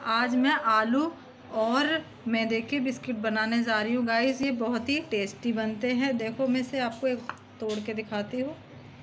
आज मैं आलू और मैदे के बिस्किट बनाने जा रही हूँ गाइस। ये बहुत ही टेस्टी बनते हैं। देखो मैं इसे आपको एक तोड़ के दिखाती हूँ।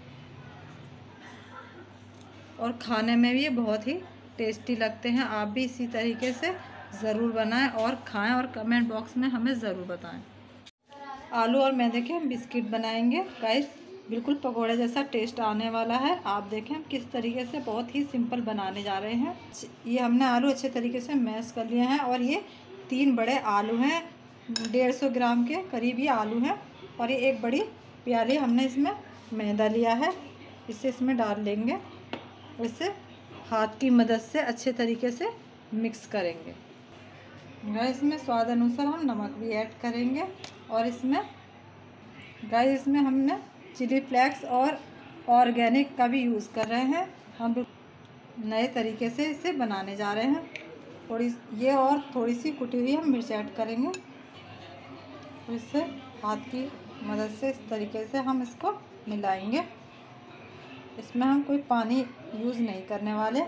और खाने में भी ये बहुत ही टेस्टी लगते हैं। आप भी इसी तरीके से ज़रूर बनाएं और खाएं और कमेंट बॉक्स में हमें ज़रूर बताएं। आलू और मैदे के हम बिस्किट बनाएंगे गाइस। बिल्कुल पकोड़े जैसा टेस्ट आने वाला है। आप देखें हम किस तरीके से बहुत ही सिंपल बनाने जा रहे हैं। ये हमने आलू अच्छे तरीके से मैश कर लिए हैं और ये 3 बड़े आलू हैं। 150 ग्राम के करीब ये आलू हैं। और ये एक बड़ी प्याली हमने इसमें मैदा लिया है, इसे इसमें डाल लेंगे। इसे हाथ की मदद से अच्छे तरीके से मिक्स करेंगे। गाइस इसमें स्वाद अनुसार हम नमक भी ऐड करेंगे। और इसमें गाइस इसमें हमने चिली फ्लेक्स और ऑर्गेनिक का भी यूज़ कर रहे हैं। हम नए तरीके से इसे बनाने जा रहे हैं। थोड़ी सी कुटी हुई हम मिर्च ऐड करेंगे। तो इससे हाथ की मदद से इस तरीके से हम इसको मिलाएंगे। इसमें हम कोई पानी यूज़ नहीं करने वाले।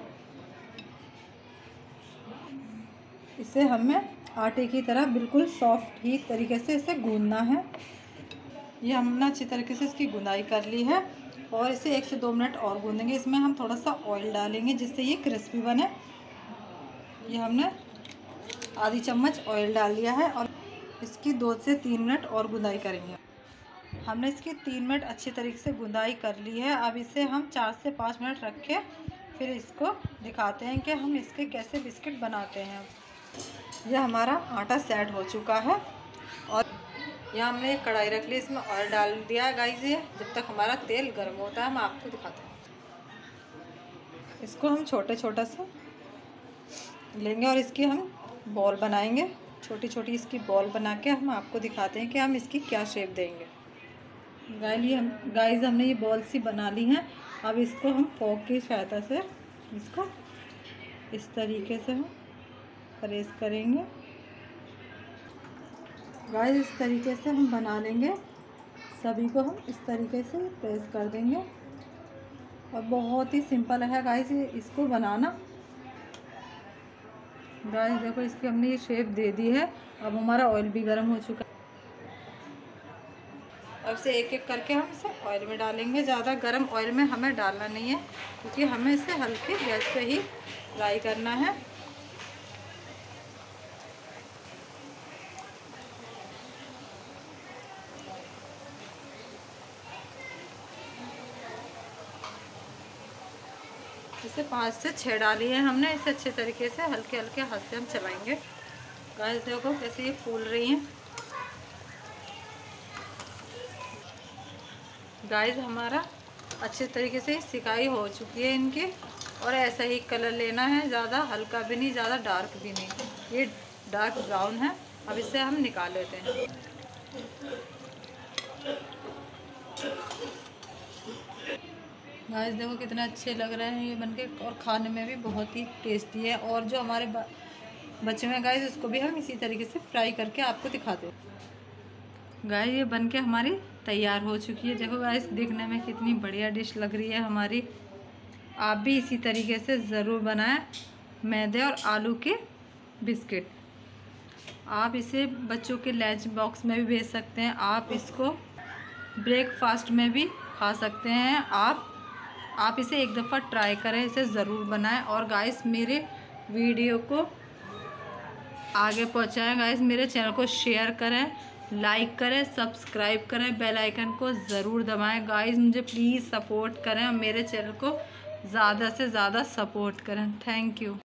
इसे हमें आटे की तरह बिल्कुल सॉफ्ट ही तरीके से इसे गूंदना है। ये हमने अच्छी तरीके से इसकी गुंदाई कर ली है और इसे 1 से 2 मिनट और गूंदेंगे। इसमें हम थोड़ा सा ऑयल डालेंगे जिससे ये क्रिस्पी बने। ये हमने आधी चम्मच ऑयल डाल दिया है और इसकी 2 से 3 मिनट और गुंदाई करेंगे। हमने इसकी 3 मिनट अच्छी तरीके से गुंदाई कर ली है। अब इसे हम 4 से 5 मिनट रख के फिर इसको दिखाते हैं कि हम इसके कैसे बिस्किट बनाते हैं। यह हमारा आटा सेट हो चुका है और यहाँ हमने एक कढ़ाई रख ली, इसमें ऑयल डाल दिया है गाइस। ये जब तक हमारा तेल गर्म होता है हम आपको दिखाते हैं। इसको हम छोटा छोटा सा लेंगे और इसकी हम बॉल बनाएंगे। छोटी छोटी इसकी बॉल बना के हम आपको दिखाते हैं कि हम इसकी क्या शेप देंगे। गाइस हमने ये बॉल सी बना ली हैं। अब इसको हम फोक की सहायता से इसको इस तरीके से हम प्रेस करेंगे। गाइस इस तरीके से हम बना लेंगे। सभी को हम इस तरीके से प्रेस कर देंगे और बहुत ही सिंपल है गाइस इसको बनाना। गाइस देखो इसकी हमने ये शेप दे दी है। अब हमारा ऑयल भी गर्म हो चुका है। अब से एक एक करके हम इसे ऑयल में डालेंगे। ज़्यादा गर्म ऑयल में हमें डालना नहीं है क्योंकि हमें इसे हल्के गैस पे ही फ्राई करना है। इसे 5 से 6 डाली है हमने। इसे अच्छे तरीके से हल्के हल्के हाथ से हम चलाएंगे। गाइस देखो कैसे ये फूल रही हैं। गाइस हमारा अच्छे तरीके से सिकाई हो चुकी है इनकी। और ऐसा ही कलर लेना है, ज़्यादा हल्का भी नहीं ज़्यादा डार्क भी नहीं। ये डार्क ब्राउन है। अब इसे हम निकाल लेते हैं। गाइस देखो कितने अच्छे लग रहे हैं ये बनके और खाने में भी बहुत ही टेस्टी है। और जो हमारे बचे हुए गाइस उसको भी हम इसी तरीके से फ्राई करके आपको दिखाते हैं। गाइस ये बनके हमारी तैयार हो चुकी है। देखो गाइस दिखने में कितनी बढ़िया डिश लग रही है हमारी। आप भी इसी तरीके से ज़रूर बनाएं मैदे और आलू के बिस्किट। आप इसे बच्चों के लंच बॉक्स में भी भेज सकते हैं। आप इसको ब्रेकफास्ट में भी खा सकते हैं। आप इसे एक दफ़ा ट्राई करें, इसे ज़रूर बनाएं। और गाइस मेरे वीडियो को आगे पहुंचाएं। गाइस मेरे चैनल को शेयर करें, लाइक करें, सब्सक्राइब करें, बेल आइकन को ज़रूर दबाएं। गाइस मुझे प्लीज़ सपोर्ट करें और मेरे चैनल को ज़्यादा से ज़्यादा सपोर्ट करें। Thank you.